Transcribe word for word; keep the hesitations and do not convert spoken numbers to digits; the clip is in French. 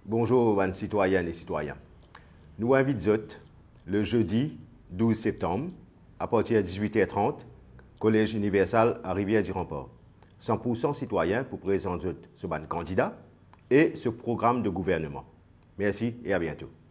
Bonjour, les citoyennes et citoyens. Nous invitons le jeudi douze septembre, à partir de dix-huit heures trente, Collège Universal à Rivière-du-Remport. cent pour cent citoyens pour présenter ce candidat et ce programme de gouvernement. Merci et à bientôt.